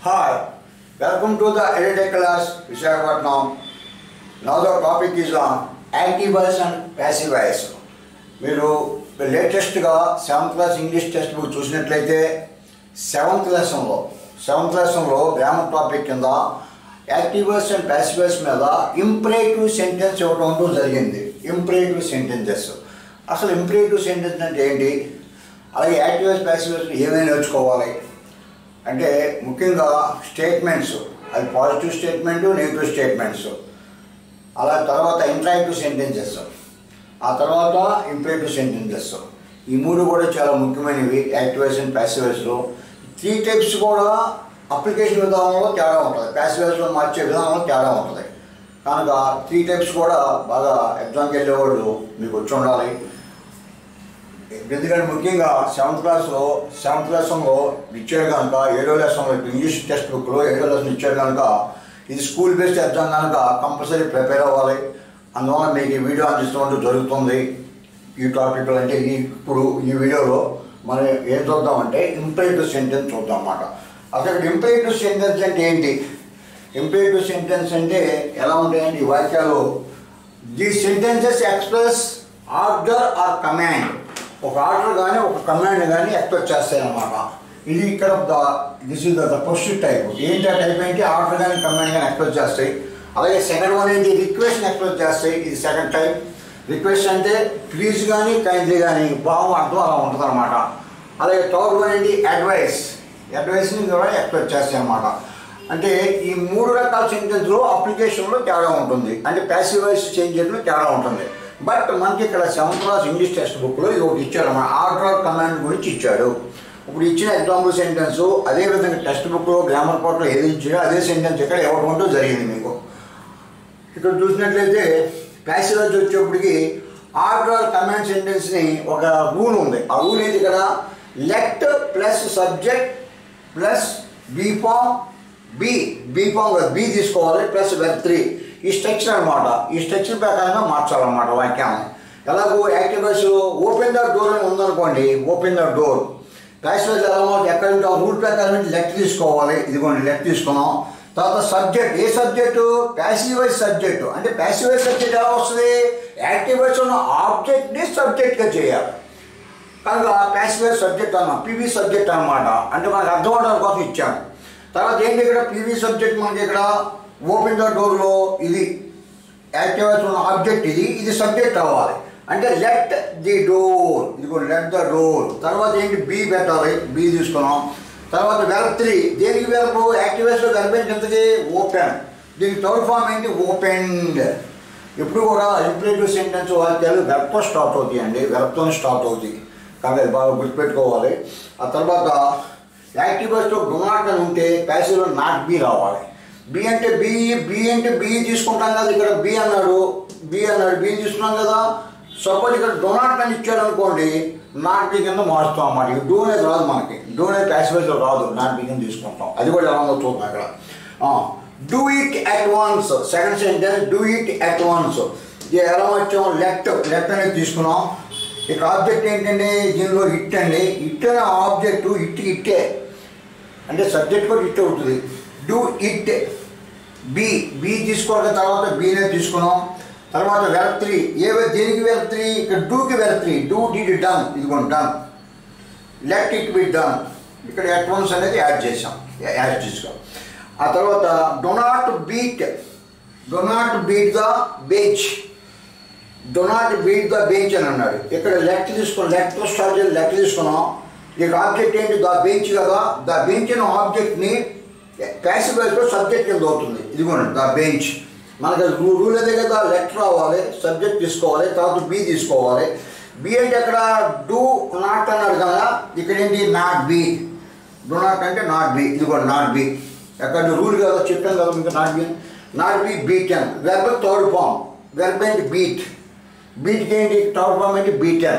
Hi, welcome to the edited class Visakhapatnam. Now the topic is on active voice and passive voice. మీరు లేటెస్ట్గా 7th class English text book చూసినట్లయితే 7th లెసన్లో grammar topic కింద active voice and passive voice మీద imperative sentence ఇవ్వడం జరిగింది. Imperative sentences, అసలు imperative sentence అంటే ఏంటి, అలాగే యాక్టివ్ వాయిస్ ప్యాసివ్ వాయిస్ ఏమైనా నేర్చుకోవాలి అంటే ముఖ్యంగా స్టేట్మెంట్స్, అది పాజిటివ్ స్టేట్మెంట్, నెగిటివ్ స్టేట్మెంట్స్, అలా తర్వాత ఇంటరాక్టివ్ సెంటెన్సెస్, ఆ తర్వాత ఇంపరేటివ్ సెంటెన్సెస్, ఈ మూడు కూడా చాలా ముఖ్యమైనవి యాక్టివ్ వాయిస్ అండ్ ప్యాసివ్ వాయిస్లో. 3 టైప్స్ కూడా అప్లికేషన్ విధానంలో తేడా ఉంటుంది, ప్యాసివ్ వాయిస్లో మార్చే విధానంలో తేడా ఉంటుంది. కనుక 3 టైప్స్ కూడా బాగా ఎగ్జామ్కి వెళ్ళేవాళ్ళు మీకు వచ్చి ఉండాలి. ఎందుకంటే ముఖ్యంగా 7th లెసన్లో ఇచ్చాడు కనుక, 7వ లెసన్లో ఇంగ్లీష్ టెక్స్ట్ బుక్లో 7వ లెసన్ ఇచ్చాడు కనుక ఇది స్కూల్ బేస్డ్ ఎగ్జామ్ కనుక కంపల్సరీ ప్రిపేర్ అవ్వాలి. అందువల్ల మీకు ఈ వీడియో అందిస్తూ జరుగుతుంది. ఈ టాపిక్లో అంటే ఇప్పుడు ఈ వీడియోలో మనం ఏం చూద్దామంటే ఇంపరేటివ్ సెంటెన్స్ చూద్దాం అన్నమాట. అసలు ఇంపరేటివ్ సెంటెన్స్ అంటే ఏంటి, ఇంపరేటివ్ సెంటెన్స్ అంటే ఎలా ఉంటాయంటే ఈ వాక్యాలు, the sentences express order or command, ఒక ఆర్డర్ కానీ ఒక కమాండ్ కానీ ఎక్స్ప్రెస్ చేస్తాయి అన్నమాట. ఇది ఇక్కడ this is the first type. ఏంటి ఆ టైప్ ఏంటి, ఆర్డర్ కానీ కమాండ్ కానీ ఎక్స్ప్రెస్ చేస్తాయి. అలాగే సెకండ్ వన్ ఏంటి, రిక్వెస్ట్ ఎక్స్ప్రెస్ చేస్తాయి, ఇది సెకండ్ టైప్. రిక్వెస్ట్ అంటే ప్లీజ్ కానీ కైండ్లీ కానీ బాగు అర్థం అలా ఉంటుంది అనమాట. అలాగే థర్డ్ వన్ ఏంటి, అడ్వైస్ని కూడా ఎక్స్ప్రెస్ చేస్తాయి అన్నమాట. అంటే ఈ 3 రకాల సెంటెన్స్లో అప్లికేషన్లో తేడా ఉంటుంది, అంటే ప్యాసివ్ వాయిస్ చేంజ్ చేయడంలో తేడా ఉంటుంది. బట్ మనకి ఇక్కడ 7th క్లాస్ ఇంగ్లీష్ టెక్స్ట్ బుక్లో ఇది ఒకటి ఇచ్చాడు అన్నమాట, ఆర్డర్ కమాండ్ గురించి ఇచ్చాడు. ఇప్పుడు ఇచ్చిన ఎగ్జాంపుల్ సెంటెన్స్ అదేవిధంగా టెక్స్ట్ బుక్లో గ్రామర్ పార్ట్లో ఏది ఇచ్చాడో అదే సెంటెన్స్ ఇక్కడ ఇవ్వడం జరిగింది. మీకు ఇక్కడ చూసినట్లయితే ప్యాసివ్ వాయిస్ వచ్చేప్పటికి ఆర్డర్ కమాండ్ సెంటెన్స్ని ఒక రూల్ ఉంది. ఆ రూల్ ఏంటి, ఇక్కడ let plus subject plus be form be తీసుకోవాలి ప్లస్ వెర్బ్ 3, ఈ స్ట్రక్చర్ అనమాట. ఈ స్ట్రక్చర్ ప్రకారంగా మార్చాలన్నమాట వాక్యాన్ని. ఎలాగో active voice open the door అని ఉందనుకోండి, open the door. Passive voice ఎలా మాట ఎక్కడ ఉంటాం, రూల్ ప్రకారం లెట్ తీసుకోవాలి, ఇదిగోండి లెట్ తీసుకున్నాం. తర్వాత సబ్జెక్ట్, ఏ సబ్జెక్టు, ప్యాసివ్ వాయిస్ సబ్జెక్టు. అంటే ప్యాసివ్ వాయిస్ సబ్జెక్ట్ ఎలా వస్తుంది, యాక్టివ్ వాయిస్ ఉన్న ఆబ్జెక్ట్ని సబ్జెక్ట్గా చేయాలి కనుక ప్యాసివ్ వాయిస్ సబ్జెక్ట్ అన్నాం, పివి సబ్జెక్ట్ అనమాట. అంటే మనకు అర్థం అవడం కోసం ఇచ్చాను. తర్వాత ఏంటి, ఇక్కడ పివి సబ్జెక్ట్ మనకి ఇక్కడ ఓపెన్ ద డోర్లో ఇది యాక్టివ్ వాయిస్ ఉన్న ఆబ్జెక్ట్, ఇది సబ్జెక్ట్ అవ్వాలి. అంటే లెట్ ది డోర్, ఇదిగో లెట్ ద డోర్. తర్వాత ఏంటి, బీ పెట్టాలి, బీ తీసుకున్నాం. తర్వాత వెర్బ్ 3, దేనికి వెర్బ్, యాక్టివ్ వాయిస్లో వెర్బ్ ఎంతది, ఓపెన్. దీనికి థర్డ్ ఫామ్ ఏంటి, ఓపెన్డ్. ఇప్పుడు కూడా ఇంపరేటివ్ సెంటెన్స్ వాక్యాలు వెర్బ్తో స్టార్ట్ అవుతాయి అండి, వెర్బ్తో స్టార్ట్ అవుతాయి కాబట్టి అది బాగా గుర్తుపెట్టుకోవాలి. ఆ తర్వాత యాక్టివ్ వాయిస్లో డు నాట్ అని ఉంటే ప్యాసివ్లో నాట్ బీ రావాలి. బీ అంటే బీ తీసుకుంటాం కదా, ఇక్కడ బీ అన్నాడు బీ తీసుకున్నాం కదా. సపోజ్ ఇక్కడ డు నాట్ అని ఇచ్చాడు అనుకోండి, నాట్ బీ కింద మారుస్తాం అన్నమాట. ఇక డూ అనేది రాదు మనకి, డూ అనేది ప్యాసివ్ వాయిస్లో రాదు, నాట్ బీ కింద తీసుకుంటాం. అది కూడా ఎలా ఉందో చూద్దాం ఇక్కడ. Do it at once, second sentence do it at once. ఇది ఎలా వచ్చాం, లెట్ అనేది తీసుకున్నాం. ఇక్కడ ఆబ్జెక్ట్ ఏంటండి, దీనిలో ఇట్ అండి, ఇట్ అనే ఆబ్జెక్టు ఇట్టే అంటే సబ్జెక్ట్ కూడా ఇట్ అవుతుంది. డూ ఇట్, బీ తీసుకోవాలి, తర్వాత బీనే తీసుకున్నాం. తర్వాత వెర్బ్ 3, దేనికి వెర్బ్ 3, ఇక్కడ డూకి వెర్బ్ 3, డూ డిడ్ డన్, ఇదిగోండి done. Let it be done, ఇక్కడ అట్ వన్స్ అనేది యాడ్ చేసాం, యాడ్ చేసుకోం. ఆ తర్వాత do not beat the bench, do not beat the bench అని అన్నాడు. ఇక్కడ లెట్ తీసుకున్నాం, లెట్తో స్టార్ట్ చేసి లెట్ తీసుకున్నాం. ఇక్కడ ఆబ్జెక్ట్ ఏంటి, ద బెంచ్ కదా, ద బెంచ్ అనే ఆబ్జెక్ట్ని ప్యాసివ్ వాయిస్లో సబ్జెక్ట్ కింద అవుతుంది, ఇదిగోండి ద బెంచ్. మనకి రూల్ అదే కదా, లెట్ రావాలి, సబ్జెక్ట్ తీసుకోవాలి, తర్వాత బీ తీసుకోవాలి. బీ అంటే అక్కడ డూ నాట్ అన్నాడు కదా, ఇక్కడ ఏంటి నాట్ బీ, డు నాట్ అంటే నాట్ బీ, ఇదిగోండి నాట్ బీ. ఎక్కడ రూల్ కదా, చెప్పాను కదా మీకు, not be beaten. Verb third form, verb ఏంటి బీట్కి ఏంటి థర్డ్ ఫామ్ ఏంటి బీటెన్.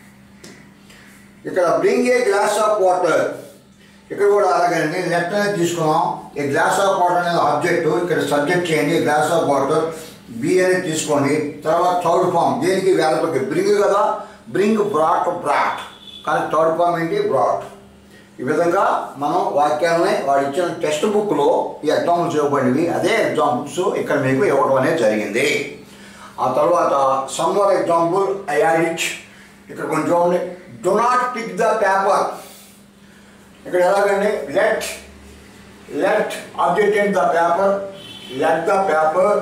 ఇక్కడ bring a glass of water, ఇక్కడ కూడా అలాగే లెట్ అనేది తీసుకున్నాం. ఈ గ్లాస్ ఆఫ్ వాటర్ అనేది ఆబ్జెక్ట్, ఇక్కడ సబ్జెక్ట్ చేయండి గ్లాస్ ఆఫ్ వాటర్, బీ అనేది తీసుకోండి. తర్వాత థర్డ్ ఫామ్ దేనికి వెర్బ్కి, బ్రింగ్ కదా, బ్రింగ్ బ్రాట్, కానీ థర్డ్ ఫామ్ ఏంటి బ్రాట్. ఈ విధంగా మనం వాక్యాలని వాడు ఇచ్చిన టెక్స్ట్ బుక్లో ఈ ఎగ్జాంపుల్స్ ఇవ్వబడినవి అదే ఎగ్జాంపుల్స్ ఇక్కడ మీకు ఇవ్వడం అనేది జరిగింది. ఆ తర్వాత some more example I add it. ఇక్కడ కొంచెం చూడండి, do not pick the paper. ఇక్కడ ఎలాగండి, let object in the paper, let the paper.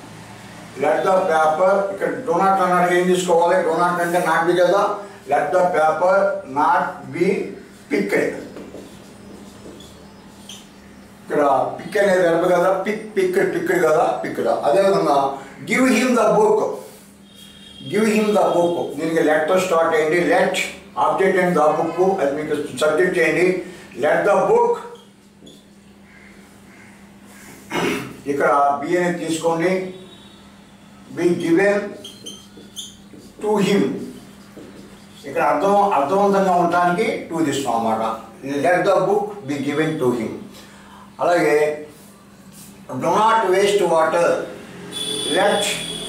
ఇక్కడ డు నాట్ అన్నాడు, ఏం తీసుకోవాలి, డు నాట్ అంటే నాట్ బి కదా, let the paper not be picked. ఇక్కడ పిక్ అనేది వెర్బ్ కదా, పిక్డ్ కదా, పిక్డ్. అదేవిధంగా గివ్ హిమ్ ద బుక్. దీనికి లెట్ తో స్టార్ట్ అయ్యింది, let object and the book, అది మీకు సబ్జెక్ట్ చేయండి. లెట్ ద బుక్, ఇక్కడ బి అనేది తీసుకోండి, బి గివెన్ టు హిమ్. ఇక్కడ అర్థవంతంగా ఉండటానికి టు తీసుకోం అన్నమాట. Let the book be given to him. అలాగే do not waste water. Let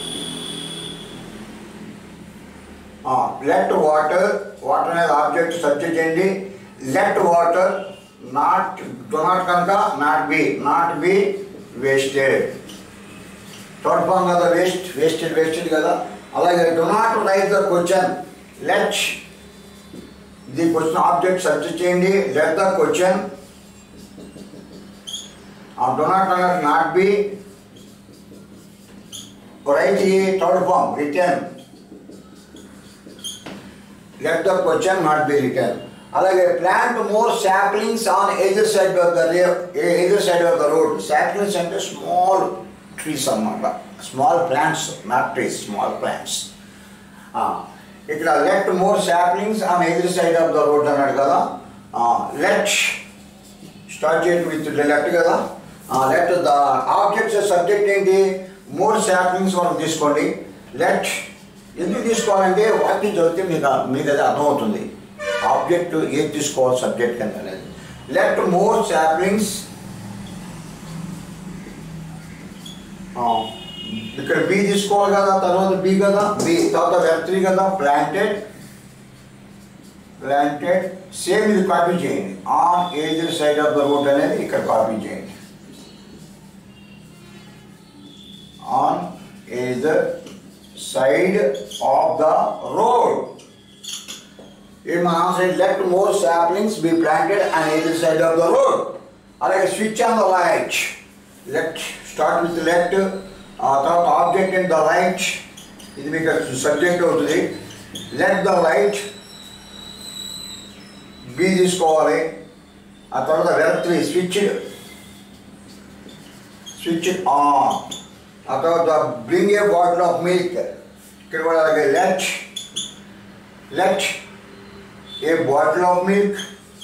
water అనేది ఆబ్జెక్ట్ సబ్జెక్ట్ చేయండి. Let water not, do not కనుక not be wasted. Third form కదా, వేస్టెడ్ కదా. అలాగే do not write the question. Let the question object subject చేయండి. Let the question, do not అన్నట్టు not be, write ఈ third form written. Let the question not be written. అలాగే plant more saplings on either side of the road. Saplings అంటే small trees అన్నమాట, small plants, not trees, small plants. ఇక్కడ let more saplings on either side of the road అన్నాడు కదా. Let start చేయండి with let కదా. Let the objects subject ఏంటి, more saplings మనం తీసుకోండి. లెట్ ఎందుకు తీసుకోవాలంటే వాక్యం చదివితే మీకు అది అర్థమవుతుంది ఆబ్జెక్ట్ ఏది తీసుకోవాలి సబ్జెక్ట్ కింద అనేది. లెట్ మోర్ సాప్లింగ్స్, ఇక్కడ బి తీసుకోవాలి కదా, తర్వాత బి కదా, బి తర్వాత వెబ్ 3 కదా, ప్లాంటెడ్. సేమ్ ఇది కాపీ చేయండి. On either side of the road అనేది ఇక్కడ కాపీ చేయండి. On either side of the road. In my answer, let more saplings be planted on either side of the road. అలాగే switch on the light. Let start with let. తర్వాత object in the light, ఇది మీకు subject అవుతుంది. Let the light B తీసుకోవాలి. ఆ తర్వాత verb 3 switch on. ఆ తర్వాత bring a bottle of milk. ఇక్కడ కూడా అలాగే let a bottle of milk,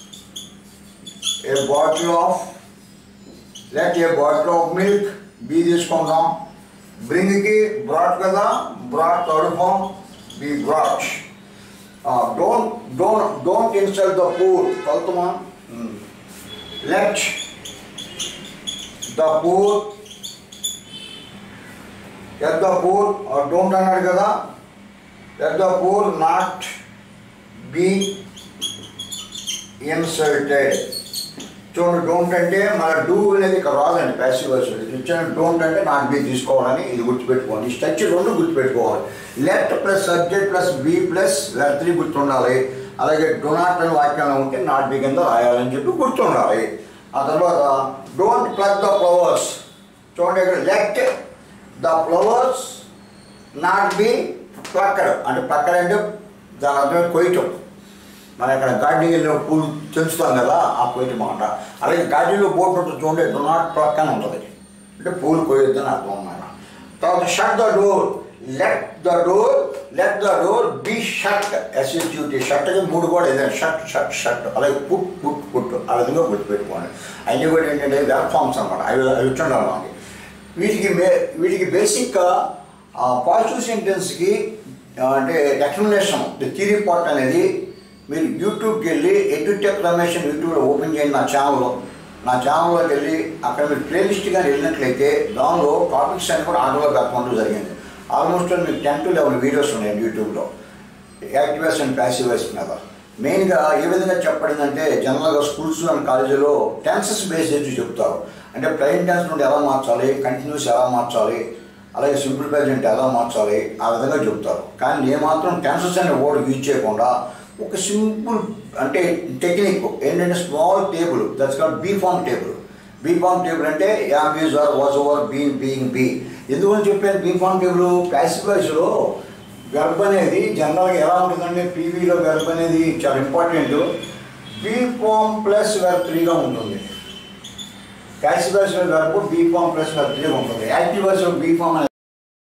let a bottle of milk be తీసుకుందాం. బ్రింగ్కి బ్రాట్ కదా, brought third form, be brought. Don't insult the poor, కలుతుమా. లెట్ ద పూర్, డోంట్ అన్నాడు కదా, let the poor not be insulted. చూడండి, don't అంటే మన do అనేది ఇక్కడ రాదండి, ప్యాసివ్ వాయిస్ ఇచ్చిన. డోంట్ అంటే నాట్ బి తీసుకోవాలని ఇది గుర్తుపెట్టుకోండి. ఈ స్ట్రక్చర్ రెండు గుర్తుపెట్టుకోవాలి. Let plus subject plus be plus verb 3 గుర్తుండాలి. అలాగే డో నాట్ అని వాక్యంలో ఉంటే నాట్ బి కింద రాయాలని చెప్పి గుర్తుండాలి. ఆ తర్వాత డోంట్ ప్లగ్ ద ఫ్లవర్స్. చూడండి, ఇక్కడ let the flowers not be plucked. అంటే ప్లక్కడ్ అంటే దాని అర్థం కొయ్యటం. మన ఇక్కడ గార్డెన్లో పూలు పెంచుతాం కదా, ఆ కొయ్యటం అన్నమాట. అలాగే గార్డెన్లో బోర్డు ఉంటుంది చూడండి, డో నాట్ ప్లక్ అని ఉంటుంది, అంటే పూలు కొయ్యొద్దని అర్థం అన్నమాట. తర్వాత shut the door. Let the door be shut. SHUT. షట్కి 3 కూడా ఏదైనా షట్. అలాగే పుట్ ఆ విధంగా గుర్తుపెట్టుకోండి. అన్నీ కూడా ఏంటంటే వెబ్ ఫార్మ్స్ అనమాట, అవి ఉండాలి మనకి. వీటికి బేసిక్గా పాజిటివ్ సెంటెన్స్కి అంటే ఎక్స్ప్లెనేషన్ థియరీ పార్ట్ అనేది మీరు యూట్యూబ్కి వెళ్ళి ఎడ్యుటెక్ రమేష్ యూట్యూబ్లో ఓపెన్ చేయండి. నా ఛానల్లోకి వెళ్ళి అక్కడ మీరు ప్లేలిస్ట్ కానీ వెళ్ళినట్లయితే దానిలో టాపిక్స్ అని కూడా ఆర్డర్లో పెట్టడం జరిగింది. ఆల్మోస్ట్ మీకు 10 to 11 వీడియోస్ ఉన్నాయి యూట్యూబ్లో, active voice and passive voice మీద. మెయిన్గా ఏ విధంగా చెప్పబడిందంటే జనరల్గా స్కూల్స్ అండ్ కాలేజీలో టెన్సెస్ బేస్ చేసి చెప్తారు. అంటే ప్రెజెంట్ టెన్స్ నుండి ఎలా మార్చాలి, కంటిన్యూస్ ఎలా మార్చాలి, అలాగే సింపుల్ ప్రెజెంట్ ఎలా మార్చాలి, ఆ విధంగా చెప్తారు. కానీ నేను మాత్రం టెన్సెస్ అనే వర్డ్ యూజ్ చేయకుండా ఒక సింపుల్ అంటే టెక్నిక్ ఏంటంటే small table, that's called be form table. Be form table అంటే am, is, are, was, were, been, being, be. ఎందుకని చెప్పాను బీ ఫార్మ్ టేబుల్? ప్యాసివ్ వాయిస్లో వెర్బ్ అనేది జనరల్గా ఎలా ఉంటుందంటే పీవీలో వెర్బ్ అనేది చాలా important. Be form plus verb 3గా ఉంటుంది. ప్యాసివ్ వాయిస్లో verb be form plus verb 3గా ఉంటుంది. యాక్టివ్ వాయిస్లో బీ ఫార్మ్